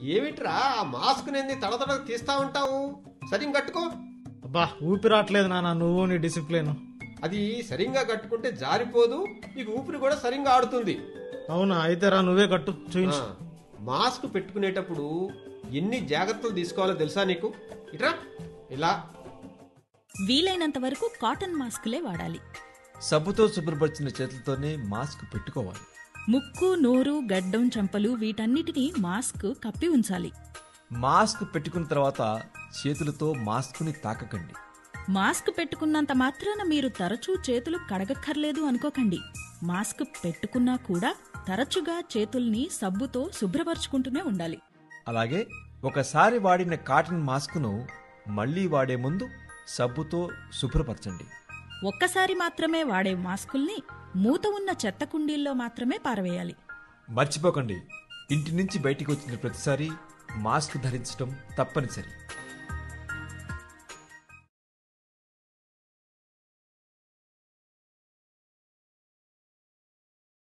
ఏమిట్రా ఆ మాస్క్ నేంది తడతడ తీస్తా ఉంటావు? సరిగ్గా కట్టుకో. అబ్బా ఊపిరాట్లేదు నాన్న, నువ్వు నీ డిసిప్లిన్. అది సరిగ్గా కట్టుకుంటే జారిపోదు, నీకు ఊపిరి కూడా సరిగ్గా ఆడుతుంది. అవునా? అయితే రా నువ్వే కట్టు చూయించు. మాస్క్ పెట్టుకునేటప్పుడు ఎన్ని జాగ్రత్తలు తీసుకోవాలో తెలుసా నీకు? ఇట్రా ఇలా. వీలైనంత వరకు కాటన్ మాస్కులే వాడాలి. సబ్బుతో శుభ్రపరిచిన చేతులతోనే మాస్క్ పెట్టుకోవాలి. ముక్కు, నోరు, గడ్డం, చెంపలు వీటన్నిటినీ మాస్క్ కప్పి ఉంచాలి. మాస్క్ పెట్టుకున్న తర్వాత చేతులతో మాస్కుని తాకకండి. మాస్క్ పెట్టుకున్నంత మాత్రాన మీరు తరచూ చేతులు కడగక్కర్లేదు అనుకోకండి. మాస్క్ పెట్టుకున్నా కూడా తరచుగా చేతుల్ని సబ్బుతో శుభ్రపరుచుకుంటూనే ఉండాలి. అలాగే ఒకసారి వాడిన కాటన్ మాస్కును మళ్లీ వాడే ముందు సబ్బుతో శుభ్రపరచండి. ఒక్కసారి మాత్రమే వాడే మాస్కుల్ని మూత ఉన్న చెత్త కుండీల్లో మాత్రమే పారవేయాలి. మర్చిపోకండి, ఇంటి నుంచి బయటికి వచ్చిన ప్రతిసారి మాస్క్ ధరించడం తప్పనిసరి.